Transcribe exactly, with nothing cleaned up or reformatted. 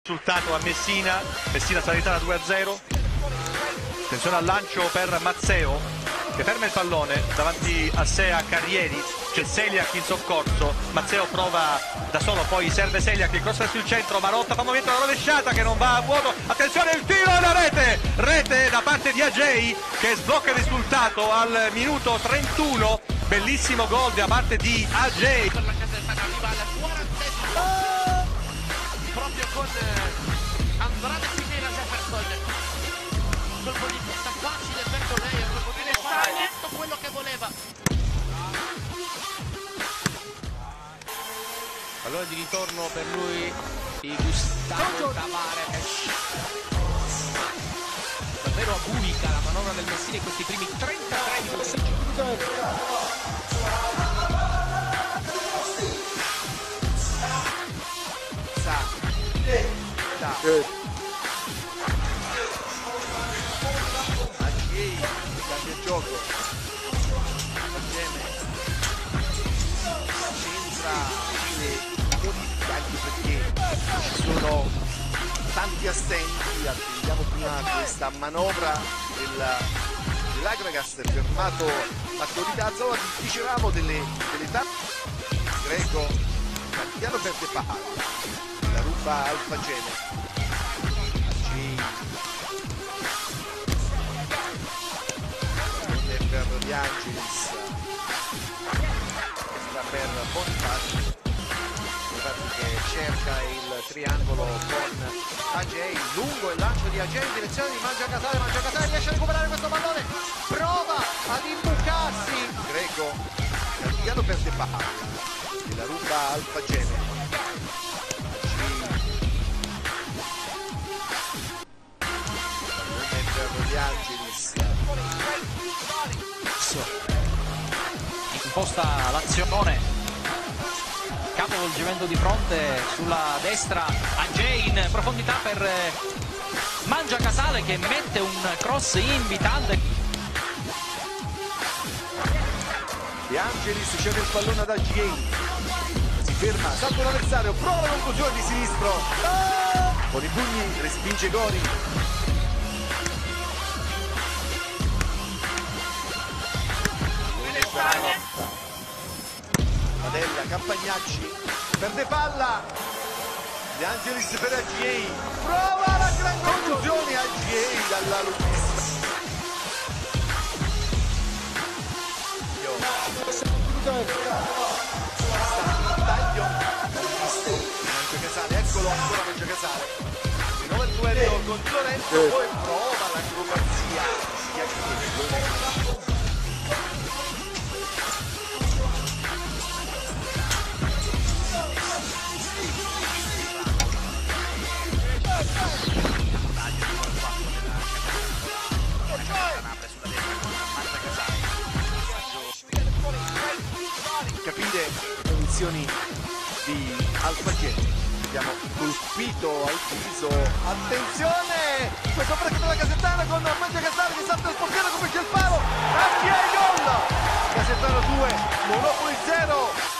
Risultato a Messina, Messina Salernitana due a zero. Attenzione al lancio per Mazzeo che ferma il pallone davanti a sé a Carrieri, c'è Seliak in soccorso, Mazzeo prova da solo, poi serve Seliak, il cross sul centro, Marotta fa movimento la rovesciata che non va a vuoto, attenzione il tiro alla rete, rete da parte di Agei che sblocca il risultato al minuto trentuno, bellissimo gol da parte di Agei. Per la Casertana arriva al quarantesimo proprio con Andrade Finera Jefferson, colpo di testa facile per Tonei, ha fatto quello che voleva. Pallone di ritorno per lui di Gustavo Tavares. Davvero abuica la manovra del Messina in questi primi trentatré minuti. Agei cambia il gioco, insieme c'entra le modifiche anche perché ci sono tanti assenti. Vediamo prima questa manovra del, dell'Agragas, fermato l'attualità. Zona dicevamo delle, delle tante. Greco Cantiano perde palla, la ruba Alfagene. Per De Angelis, questa per Bonifacio, che cerca il triangolo con Agei, lungo il lancio di Agei in direzione di Mangiacasale, Mangiacasale riesce a recuperare questo pallone, prova ad imbucarsi, Greco, Cantiano perde palla, e la ruba Alfagene. Agei, per De Angelis. Imposta l'azione, capovolgimento di fronte sulla destra, Agei in profondità per Mangiacasale che mette un cross invitante. De Angelis scende il pallone ad Agei, si ferma, salta l'avversario, prova la conclusione di sinistro, con i pugni respinge Gori. Padella, Campagnacci, perde palla, De Angelis per Agei, prova la gran conclusione, Agei dalla lunghissima. Taglio, Mangiacasale, eccolo ancora Mangiacasale, di nuovo il duello con Lorenzo, poi prova l'acrobazia di Agei. Capire le condizioni di Alfagene, abbiamo colpito al viso, attenzione, questo break della Casertana con Mangiacasale che salta il portiere, comincia il palo, Agei gol, Casertana due, Monopoli zero.